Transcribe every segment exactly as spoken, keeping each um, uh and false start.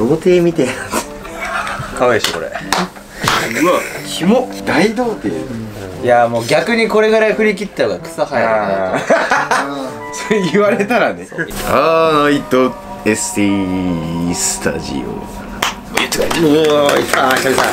童貞みたいな。 かわいいしこれ。うわ、キモ。大童貞。 いやもう逆にこれぐらい振り切った方が草生えるな。 それ言われたらね。はーいと エスティー スタジオ。言ってくれ。うわー、いたー、久々。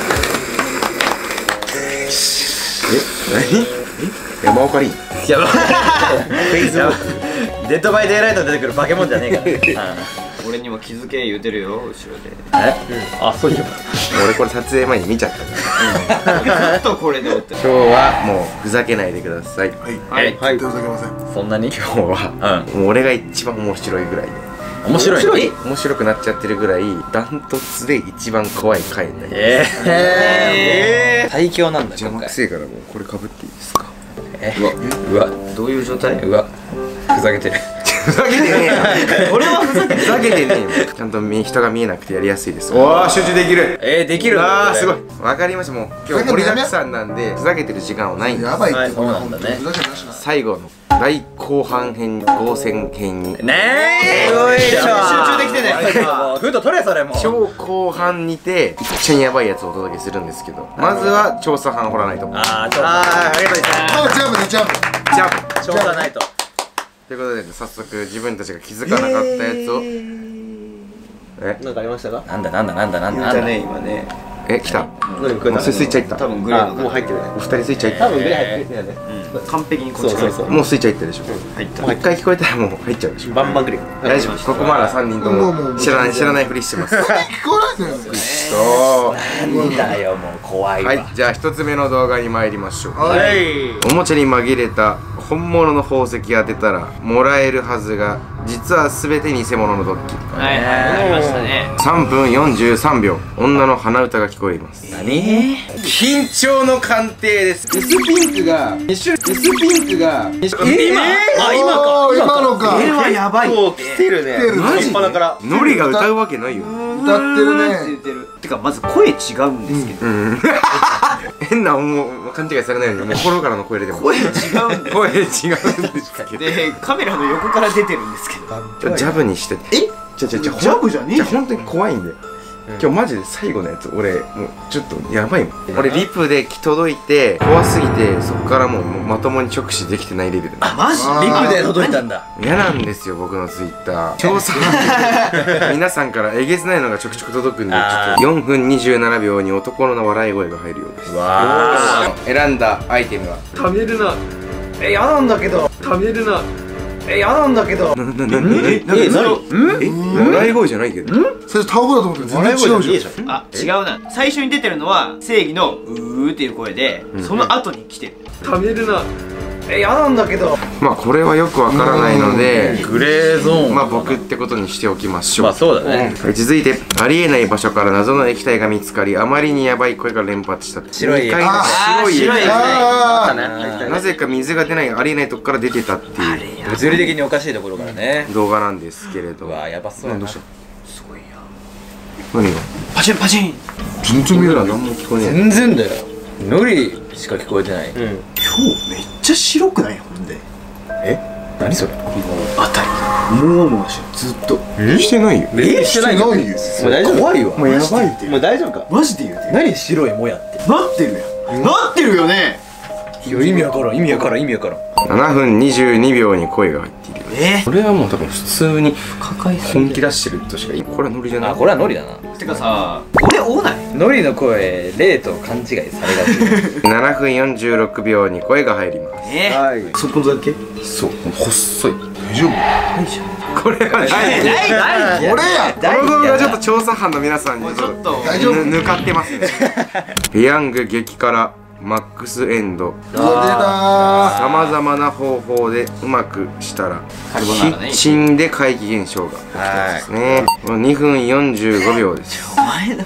え、何？山岡凛。 やばい。フェイスブック。デッドバイデイライト出てくる化け物じゃねえから。 俺にも気づけ言うてるよ、後ろで。 え？あ、そうじゃん。 俺これ撮影前に見ちゃったから。 ずっとこれでおって。 今日はもうふざけないでください。 はいはい。 ふざけません。 そんなに？ 今日はもう俺が一番面白いぐらいで。 面白い。面白い。 面白くなっちゃってるぐらいダントツで一番怖い回になります。 ええ。最強なんだ。 邪魔くせえからもうこれ被っていいですか？ え、うわ、 どういう状態？ うわ、ふざけてる。 ふざけてねえよ。俺はふざけてふざけてねえよ。ちゃんと人が見えなくてやりやすいです。おー、集中できる。 えー、できるんだ。 あー、すごい。わかりました。もう今日盛りだくさんなんでふざけてる時間はないんで。 やばいって。 そうなんだね。 ふざけなしな。 最後の大後半編後戦編にねえ。よいしょ。 集中できてね。 フード取れそれもう。 超後半にていっちゃんやばいやつをお届けするんですけど、まずは調査班掘らないと。 あー、ちょっと。あー、ありがとうございあ、ジャンプでジャンプ。 ジャンプ。 ます。調査ないと。 ということで早速自分たちが気づかなかったやつをえなんかありましたか？ なんだなんだなんだなんだなんだ。 じゃね今ね。 え来た。もノリ君うスイッチ入った。 多分グレーの。もう入ってるね。 お二人スイッチ入った。 多分グレー入ってるね。完璧にこっちから。 もうスイッチ入ったでしょ。 入った。 もう一回聞こえたらもう入っちゃうでしょ。 バンバングレー。 大丈夫。ここまだ三人とも知らない知らないふりしてます。 聞こえないんだよね。 そうなんだよもう怖いわ。 はい、じゃあ一つ目の動画に参りましょう。 はい。 おもちゃに紛れた本物の宝石当てたらもらえるはずが実は全て偽物のドッキリ。 はいはい、ありましたね。 さんぷんよんじゅうさんびょう、女の鼻歌が聞こえます。 何？ 緊張の鑑定です。薄ピンクがに種類、薄ピンクがに種類。 今？あ、今か。 おー今のか。 これはやばい。もう来てるね。 来てるマジでから。 ノリが歌うわけないよ。 歌ってるね。 言ってる。てかまず声違うんですけど。 うん変なもう勘違いされないようにもう心からの声でも声違うんです。 声違うんですけどでカメラの横から出てるんですけど。 ジャブにしてえ？ じゃじゃじゃジャブじゃねえじゃん。 本当に怖いんで今日マジで最後のやつ俺もうちょっとやばいもん。俺リプで来届いて怖すぎてそこからもうまともに直視できてないレベルあ、マジ？ リプで届いたんだ。 嫌なんですよ僕のツイッター調査皆さんからえげつないのがちょくちょく届くんでちょっとよんぷんにじゅうななびょうに男の笑い声が入るようです。 わー。 選んだアイテムはためるな。え、やなんだけど。ためるな。え、やなんだけど。 な、な、な、な、え、な、 え、 な、 何？ え、笑い声じゃないけどそれタオルだと思って全然違うじゃん。 あ、違うな。最初に出てるのは正義のうーっていう声で、その後に来てる。ためるな。え、やなんだけど。 まあこれはよくわからないのでグレーゾーン。 まあ僕ってことにしておきましょう。 まあそうだね。 はい、続いてありえない場所から謎の液体が見つかりあまりにヤバい声が連発した白いにかいのあ白い液白い液体あね。 なぜか水が出ないありえないとこから出てたっていう物理的におかしいところからね。 動画なんですけれど。 うわー、やばそうやな。 どうした何がパチンパチン。 全然見えない何も聞こえね全然だよ。ノリしか聞こえてない。 今日めっちゃ白くない？ほんで何それ？ この辺りもわもわしてるずっと。 えしてないよ。 え、してないよ。 ないよ。 もう大丈夫。怖いわ。 もうやばいってもう大丈夫か？マジで言うてる。 何白いもやって。 なってるやん。なってるよね。 いや、意味わからん、意味わからん、意味わからん。 ななふんにじゅうにびょうに声が入っている。 えこれはもう多分普通に抱え本気出してるとしか言いこれはノリじゃない。 あ、これはノリだな。 てかさ、俺多ない？ ノリの声、霊と勘違いされがち。 ななふんよんじゅうろくびょうに声が入ります。 えはい。 そこだけ？ そう細い。 大丈夫？ これはないないない。 俺や。 この動画ちょっと調査班の皆さんにちょっと大丈夫？ ぬ抜かってますね。ペヤング激辛マックスエンドうわさまざまな方法でうまくしたらカルボナキーラねッチンで怪奇現象が起きたんですね。にふんよんじゅうごびょうです。 お前の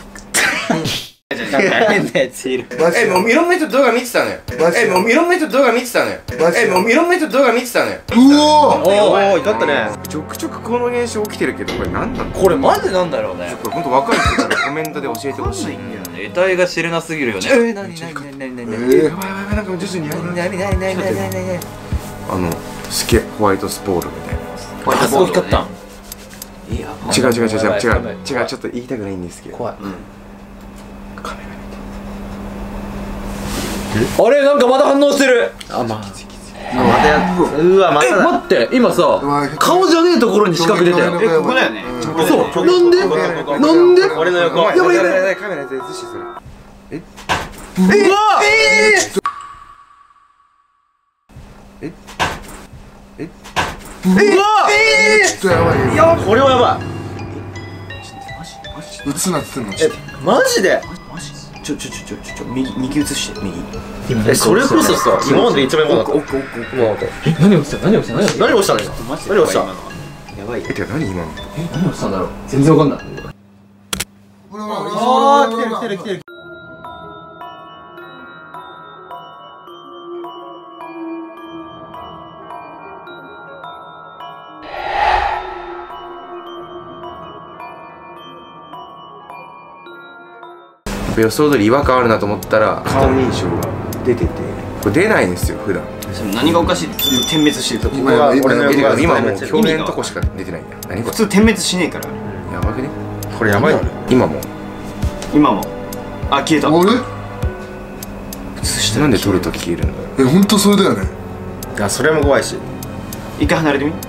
変なやついる。 マジえ、もういろんな人動画見てたのよ。 マジえ、もういろんな人動画見てたのよ。 マジえ、もういろんな人動画見てたのよ。 うおー。 おー、いかったね。 ちょくちょくこの現象起きてるけどこれ何なの？ これマジなんだろうね。 これほんと若い人からコメントで教えてほしい。 得体が知れなすぎるよね。えー、なになになになになになにやばいやばいやばいなんか徐々にやばいなになになになになになにあのスケホワイトスポールみたいな。 あそこ光ったん。 え、やば。 違う違う違う違う違う違う、ちょっと言いたくないんですけど、 怖い。 カメあれ、なんかまだ反応してる。あ、まあまたやうわ、まただ。待って、今さ顔じゃねえところに四角出たよ。 え、ここだよね。 そう、なんでなんで俺の横。 ラやばいやばいやばい、カメラで映してそれ。えうわええうわちょっとやばいよ。 これはやばい。 映すなっつってんの。 え、マジでちょちょちょちょちょ右右映して右。 え、それこそさ、今まで一番やばかった。 奥奥奥奥。 もうえ、何をした何をした何をした何をしたの今何をしたやばい。 え、てか何今の。 え、何をしたんだろう全然わかんない。 ほらほらほら。 あー、来てる来てる来てる。 予想通り違和感あるなと思ったら顔認証が出てて、これ出ないんですよ普段。 何がおかしいってずっと点滅してると。 今や今やえ、てか今もう意味が表面のとこしか出てないんだ。何こ普通点滅しねえから。 れやばくね。これやばい。今も今も。あ、消えた。 あれ？ 普通したなんで撮ると消えるんだろう。 え、本当それだよね。 いや、それも怖いし。 一回離れてみ。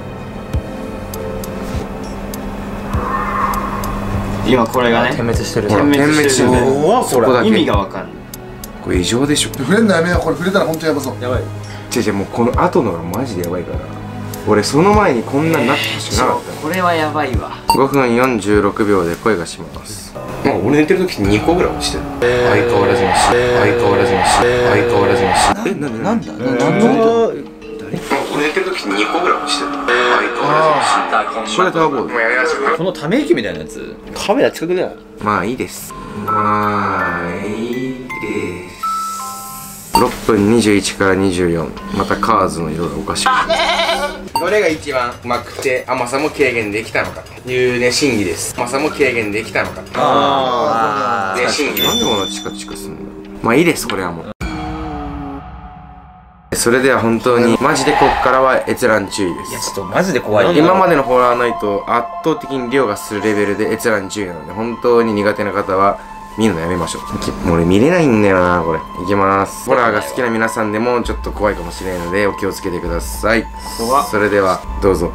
今これがね。 点滅してる。 ほら点滅してるね。 うわ、 そこだけ意味がわかんない。 これ異常でしょ。 触れんのやめよう。これ触れたら本当やばそう。 やばい。 違う違う、もうこの後のがマジでやばいから。俺その前にこんなになってほしくなかったの。 これはやばいわ。 ごふんよんじゅうろくびょうで声がします。まあ俺寝てる時ににこぐらい落ちてる。相変わらずのし、相変わらずのし、相変わらずのし。え、なんでなんだなんで俺寝てる時ににこぐらい落ちてる。相変わらずのし。これターボード。 このため息みたいなやつ。カメラ近くね。 まあいいです。まあいいです。ろっぷんにじゅういちからにじゅうよん。またカーズの色がおかしくどれが一番うまくて甘さも軽減できたのかというね審議です。甘さも軽減できたのかとあね審議。なんでこんなチカチカすんの。まあいいです、これはもう。それでは本当にマジでこっからは閲覧注意でいや、ちす。 ょっとマジで怖い。 今までのホラーナイト圧倒的に凌駕するレベルで閲覧注意なので、本当に苦手な方は見るのやめましょう。もう俺見れないんだよなこれ。いきます。ホラーが好きな皆さんでもちょっと怖いかもしれないのでお気をつけてください。それではどうぞ。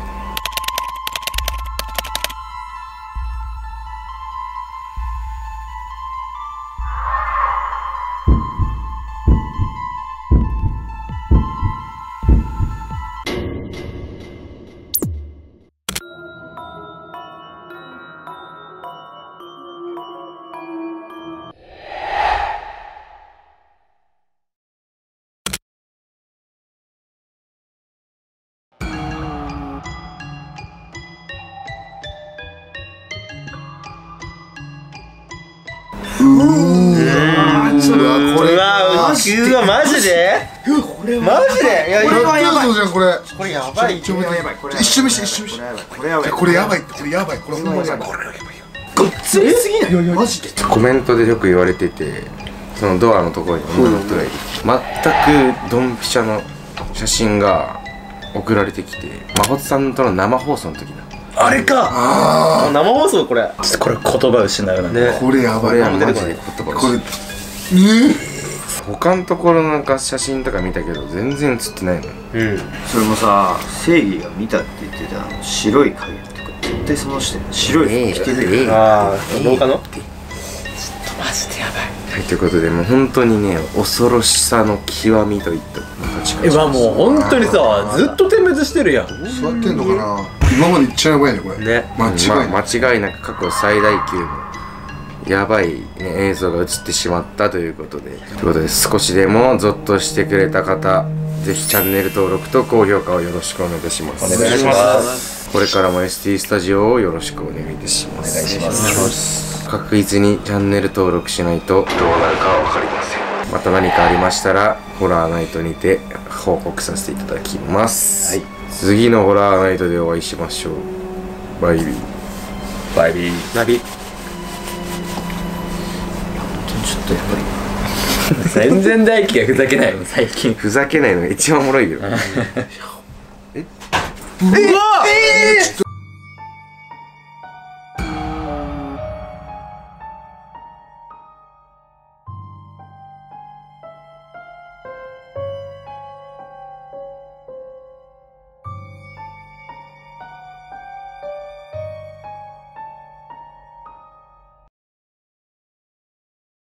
うわ、これうわ、マジでうわ、マジでマジでいや、 これはやばいじゃんこれ。 これやばい。 ちょ待って一瞬見して一瞬見して。 これやばい。 これやばいってこれやばい。これほんまにやばい。 ごっつりすぎない。マジで。 コメントでよく言われてて、そのドアのところに女の人がいる。全くドンピシャの写真が送られてきて、まほつさんとの生放送の時だ。 あれか。 あ生放送これ。ちょっとこれ言葉失うな。ね。 あ、これやばい。 これはマジで言葉これを。 ね他のところなんか写真とか見たけど全然写ってないの。 うん。 それもさ、正義が見たって言ってたあの白い影とか絶対その人白い服着てるよ。 ああ、廊下の。 マジでやばい。 はい、ということでもう本当にね恐ろしさの極みといったまた近え、わ、もう本当にさ、ずっと点滅してるやん。 座ってんのかな。今までいっちゃやばいねこれ。 ね。 間違いない。 間違いなく過去最大級のやばい、ね、映像が映ってしまったということでということで少しでもゾッとしてくれた方ぜひチャンネル登録と高評価をよろしくお願いいたします。 お願いします。 これからも エスティー スタジオをよろしくお願いいたします。 お願いします。 確実にチャンネル登録しないとどうなるかは分かりません。また何かありましたらホラーナイトにて報告させていただきます、はい、次のホラーナイトでお会いしましょう。バイビーバイビー。 ナビ。 ちょっとやばい。 全然大輝がふざけないの最近。 ふざけないのが一番おもろいよ。 え、うわっ、えー